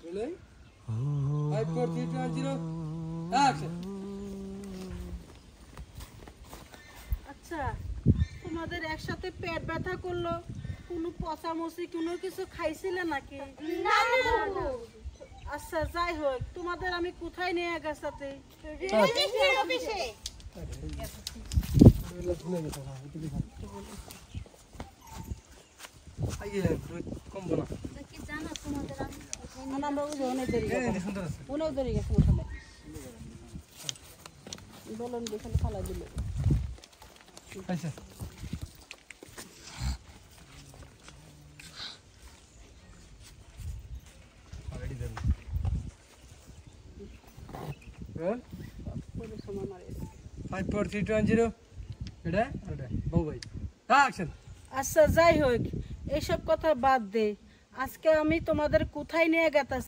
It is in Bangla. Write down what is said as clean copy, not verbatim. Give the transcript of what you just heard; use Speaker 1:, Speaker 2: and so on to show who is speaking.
Speaker 1: 5 4 3 2 1 0 অ্যাকশন।
Speaker 2: আচ্ছা তোমাদের একসাথে পেট ব্যথা করলো, কোনো পচামচি কোনো কিছু খাইছিলে নাকি?
Speaker 3: না বাবু।
Speaker 2: আচ্ছা যাই হোক, তোমাদের আমি কোথায় নিয়ে গেছাতে?
Speaker 3: রেজিস্ট্রি অফিসে।
Speaker 1: কম বলা
Speaker 3: কি জানো তোমাদের আমি
Speaker 2: না আমরা ওই অনেক দেরি
Speaker 1: এই সুন্দর আছে
Speaker 2: অনেক দেরি গেছে ওখানে বলুন যেখানে ফালা দিল।
Speaker 1: আচ্ছা অলরেডি দেন রোল 5 4 3 2 1 0 এটা বাবু ভাই অ্যাকশন।
Speaker 2: আচ্ছা যাই হোক, এইসব কথা বাদ দে, আজকে আমি তোমাদের কোথায় নিয়ে গেতাছি